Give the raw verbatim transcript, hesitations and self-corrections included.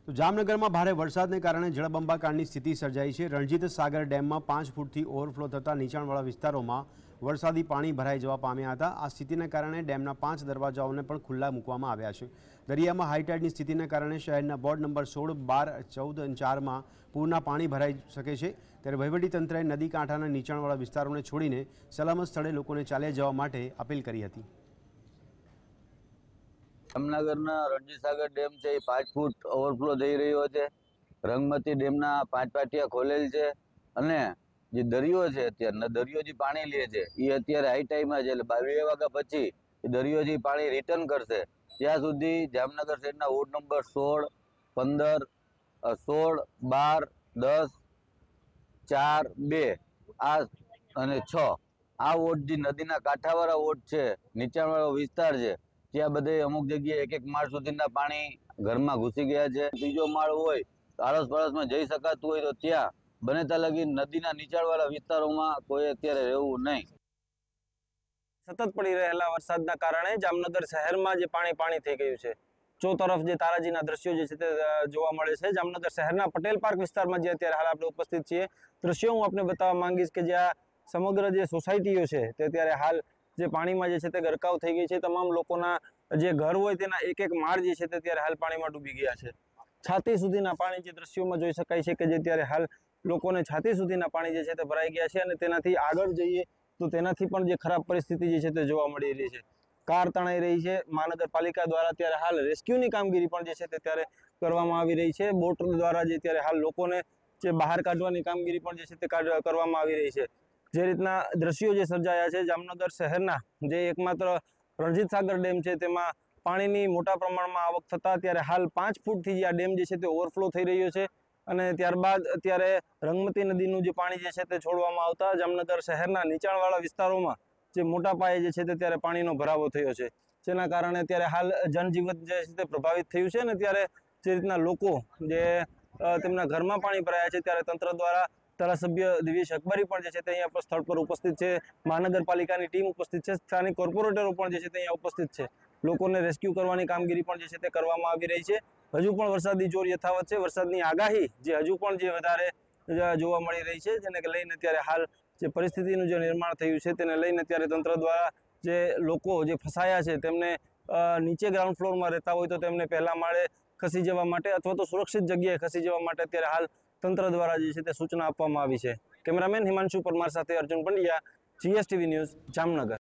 તો જામનગરમાં ભારે વરસાદને કારણે જળબંબાકારની સ્થિતિ સર્જાઈ છે। રણજીત સાગર ડેમમાં પાંચ ફૂટથી ઓવરફ્લો થતાં નીચાણવાળા વિસ્તારોમાં વરસાદી પાણી ભરાઈ જવા પામ્યા હતા। આ સ્થિતિને કારણે ડેમના પાંચ દરવાજાઓને પણ ખુલ્લા મૂકવામાં આવ્યા છે। દરિયામાં હાઈટાઈડની સ્થિતિને કારણે શહેરના વોર્ડ નંબર સોળ, બાર, ચૌદ અને ચારમાં પૂરના પાણી ભરાઈ શકે છે। ત્યારે વહીવટીતંત્રએ નદી કાંઠાના નીચાણવાળા વિસ્તારોને છોડીને સલામત સ્થળે લોકોને ચાલ્યા જવા માટે અપીલ કરી હતી। જામનગરના રણજીત સાગર ડેમ છે એ પાંચ ફૂટ ઓવરફ્લો થઈ રહ્યો છે। રંગમતી ડેમના પાંચ પાટિયા ખોલેલ છે અને જે દરિયો છે અત્યારે દરિયો જે પાણી લે છે એ અત્યારે હાઈ ટાઈમમાં છે, એટલે બાવીસ વાગ્યા પછી એ દરિયો જે પાણી રિટર્ન કરશે ત્યાં સુધી જામનગર શહેરના વોર્ડ નંબર સોળ, પંદર, સોળ, બાર, દસ, ચાર, બે આ અને છ આ વોર્ડ જે નદીના કાંઠાવાળા વોર્ડ છે, નીચાણવાળો વિસ્તાર છે, ત્યાં બધે અમુક જગ્યાએ એક એક માળ સુધીના પાણી ઘરમાં ઘૂસી ગયા છે। ત્રીજો માળ હોય આડોશ પડોશમાં જઈ શકાતું હોય તો ત્યાં બને ત્યાં લગી નદીના નીચાણવાળા વિસ્તારોમાં કોઈ અત્યારે રહેવું નહીં। સતત પડી રહેલા વરસાદના કારણે જામનગર શહેરમાં જે પાણી પાણી થઈ ગયું છે। ચો તરફ જે તારાજીના દ્રશ્યો જે છે તે જોવા મળે છે। જામનગર શહેરના પટેલ પાર્ક વિસ્તારમાં જે અત્યારે હાલ આપણે ઉપસ્થિત છીએ, દ્રશ્યો હું આપને બતાવવા માંગીશ કે જ્યાં સમગ્ર જે સોસાયટીઓ છે તે અત્યારે હાલ જે પાણીમાં જે છે તે ગરકાવ થઈ ગઈ છે। તમામ લોકોના જે ઘર હોય તેના એક એક માળ જે છે તે અત્યારે હાલ પાણીમાં ડૂબી ગયા છે। છાતી સુધીના પાણી જે દ્રશ્યોમાં જોઈ શકાય છે કે જે અત્યારે હાલ લોકોને છાતી સુધીના પાણી જે છે તે ભરાઈ ગયા છે અને તેનાથી આગળ જઈએ તો તેનાથી પણ જે ખરાબ પરિસ્થિતિ જે છે તે જોવા મળી રહી છે। કાર તણાઈ રહી છે। મહાનગરપાલિકા દ્વારા અત્યારે હાલ રેસ્ક્યુની કામગીરી પણ જે છે તે ત્યારે કરવામાં આવી રહી છે। બોટ દ્વારા જે અત્યારે હાલ લોકોને જે બહાર કાઢવાની કામગીરી પણ જે છે તે કરવામાં આવી રહી છે। જે રીતના દ્રશ્યો જે સર્જાયા છે જામનગર શહેરના જે એકમાત્ર રણજીત સાગર ડેમ છે તેમાં પાણીની મોટા પ્રમાણમાં આવક થતાં અત્યારે હાલ પાંચ ફૂટથી જે આ ડેમ જે છે તે ઓવરફ્લો થઈ રહ્યો છે અને ત્યારબાદ અત્યારે રંગમતી નદીનું જે પાણી જે છે તે છોડવામાં આવતા જામનગર શહેરના નીચાણવાળા વિસ્તારોમાં જે મોટા પાયે જે છે તે ત્યારે પાણીનો ભરાવો થયો છે, જેના કારણે અત્યારે હાલ જનજીવન જે છે તે પ્રભાવિત થયું છે અને ત્યારે જે રીતના લોકો જે તેમના ઘરમાં પાણી ભરાયા છે ત્યારે તંત્ર દ્વારા ધારાસભ્ય દિવ્યેશ અકબરી પણ જે છે તે અહીંયા સ્થળ પર ઉપસ્થિત છે, મહાનગરપાલિકાની ટીમ ઉપસ્થિત છે, સ્થાનિક કોર્પોરેટરો પણ જે છે તે અહીંયા ઉપસ્થિત છે। લોકોને રેસ્ક્યુ કરવાની કામગીરી પણ જે છે તે કરવામાં આવી રહી છે। હજુ પણ વરસાદી જોર યથાવત છે। વરસાદની આગાહી જે હજુ પણ જે વધારે જોવા મળી રહી છે, જેને લઈને અત્યારે હાલ જે પરિસ્થિતિનું જે નિર્માણ થયું છે તેને લઈને અત્યારે તંત્ર દ્વારા જે લોકો જે ફસાયા છે તેમને નીચે ગ્રાઉન્ડ ફ્લોરમાં રહેતા હોય તો તેમને પહેલા માળે ખસી જવા માટે અથવા તો સુરક્ષિત જગ્યાએ ખસી જવા માટે અત્યારે હાલ તંત્ર દ્વારા જે છે તે સૂચના આપવામાં આવી છે। કેમેરામેન હિમાંશુ પરમાર સાથે અર્જુન પંડ્યા, જીએસટીવી ન્યૂઝ, જામનગર।